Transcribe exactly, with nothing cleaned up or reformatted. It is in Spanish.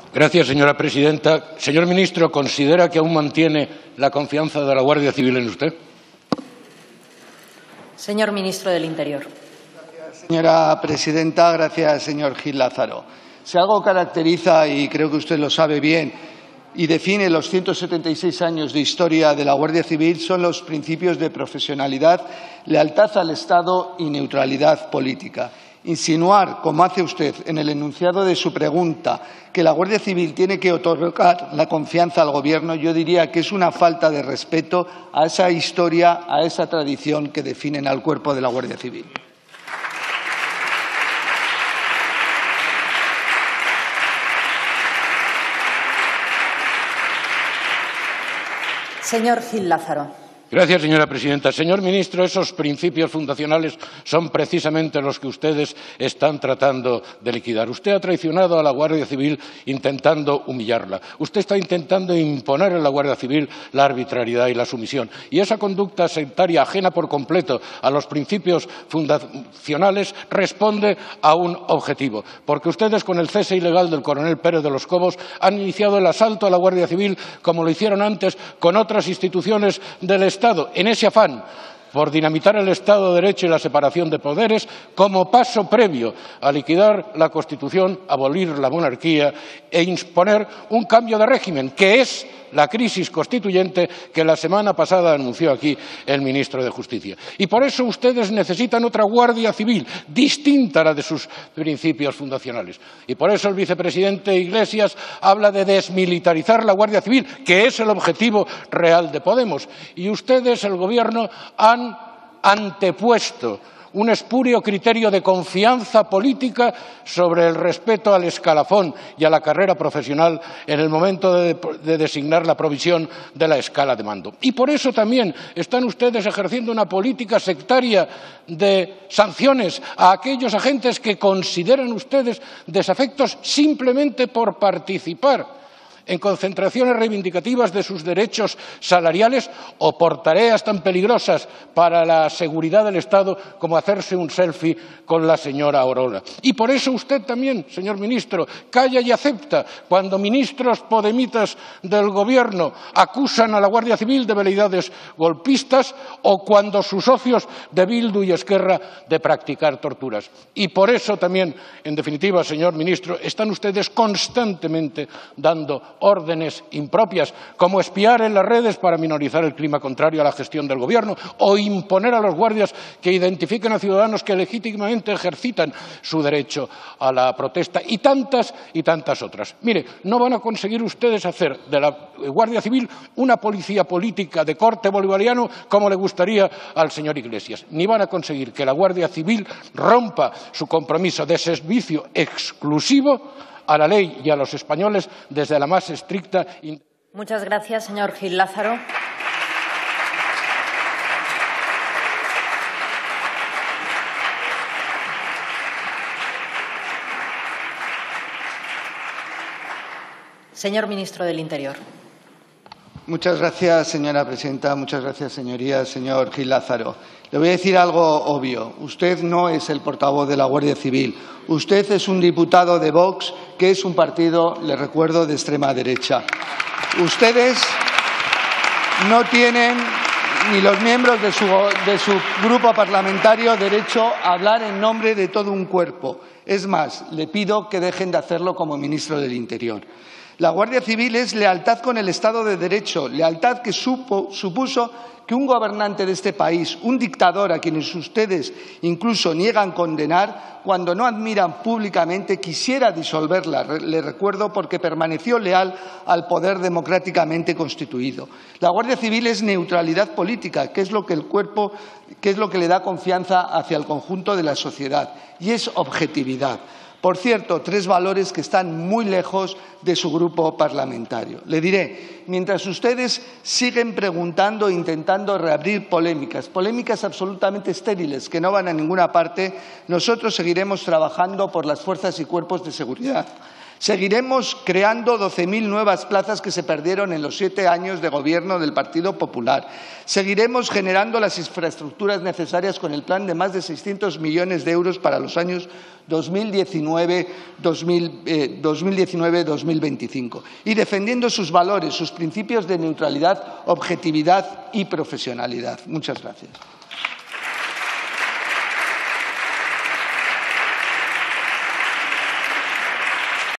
Gracias, señora presidenta. Señor ministro, ¿considera que aún mantiene la confianza de la Guardia Civil en usted? Señor ministro del Interior. Gracias, señora presidenta. Gracias, señor Gil Lázaro. Si algo caracteriza, y creo que usted lo sabe bien, y define los ciento setenta y seis años de historia de la Guardia Civil, son los principios de profesionalidad, lealtad al Estado y neutralidad política. Insinuar, como hace usted en el enunciado de su pregunta, que la Guardia Civil tiene que otorgar la confianza al Gobierno, yo diría que es una falta de respeto a esa historia, a esa tradición que definen al cuerpo de la Guardia Civil. Señor Gil Lázaro. Gracias, señora presidenta. Señor ministro, esos principios fundacionales son precisamente los que ustedes están tratando de liquidar. Usted ha traicionado a la Guardia Civil intentando humillarla. Usted está intentando imponer en la Guardia Civil la arbitrariedad y la sumisión. Y esa conducta sectaria ajena por completo a los principios fundacionales responde a un objetivo. Porque ustedes, con el cese ilegal del coronel Pérez de los Cobos, han iniciado el asalto a la Guardia Civil como lo hicieron antes con otras instituciones del Estado. Estado, en ese afán por dinamitar el Estado de Derecho y la separación de poderes, como paso previo a liquidar la Constitución, abolir la monarquía e imponer un cambio de régimen, que es la crisis constituyente que la semana pasada anunció aquí el ministro de Justicia. Y por eso ustedes necesitan otra Guardia Civil, distinta a la de sus principios fundacionales. Y por eso el vicepresidente Iglesias habla de desmilitarizar la Guardia Civil, que es el objetivo real de Podemos. Y ustedes, el Gobierno, han antepuesto un espurio criterio de confianza política sobre el respeto al escalafón y a la carrera profesional en el momento de, de designar la provisión de la escala de mando. Y por eso también están ustedes ejerciendo una política sectaria de sanciones a aquellos agentes que consideran ustedes desafectos simplemente por participar en concentraciones reivindicativas de sus derechos salariales o por tareas tan peligrosas para la seguridad del Estado como hacerse un selfie con la señora Aurora. Y por eso usted también, señor ministro, calla y acepta cuando ministros podemitas del Gobierno acusan a la Guardia Civil de veleidades golpistas o cuando sus socios de Bildu y Esquerra de practicar torturas. Y por eso también, en definitiva, señor ministro, están ustedes constantemente dando órdenes impropias, como espiar en las redes para minorizar el clima contrario a la gestión del Gobierno o imponer a los guardias que identifiquen a ciudadanos que legítimamente ejercitan su derecho a la protesta y tantas y tantas otras. Mire, no van a conseguir ustedes hacer de la Guardia Civil una policía política de corte bolivariano como le gustaría al señor Iglesias, ni van a conseguir que la Guardia Civil rompa su compromiso de servicio exclusivo a la ley y a los españoles desde la más estricta. Muchas gracias, señor Gil Lázaro. Señor ministro del Interior. Muchas gracias, señora presidenta. Muchas gracias, señorías. Señor Gil Lázaro, le voy a decir algo obvio. Usted no es el portavoz de la Guardia Civil. Usted es un diputado de Vox, que es un partido, le recuerdo, de extrema derecha. Ustedes no tienen, ni los miembros de su, de su grupo parlamentario, derecho a hablar en nombre de todo un cuerpo. Es más, le pido que dejen de hacerlo como ministro del Interior. La Guardia Civil es lealtad con el Estado de Derecho, lealtad que supo, supuso que un gobernante de este país, un dictador a quienes ustedes incluso niegan condenar, cuando no admiran públicamente, quisiera disolverla. Le recuerdo, porque permaneció leal al poder democráticamente constituido. La Guardia Civil es neutralidad política, que es lo que el cuerpo, que es lo que le da confianza hacia el conjunto de la sociedad, y es objetividad. Por cierto, tres valores que están muy lejos de su grupo parlamentario. Le diré, mientras ustedes siguen preguntando e intentando reabrir polémicas, polémicas absolutamente estériles que no van a ninguna parte, nosotros seguiremos trabajando por las fuerzas y cuerpos de seguridad Seguiremos creando doce mil nuevas plazas que se perdieron en los siete años de gobierno del Partido Popular. Seguiremos generando las infraestructuras necesarias con el plan de más de seiscientos millones de euros para los años dos mil diecinueve dos mil veinticinco y defendiendo sus valores, sus principios de neutralidad, objetividad y profesionalidad. Muchas gracias.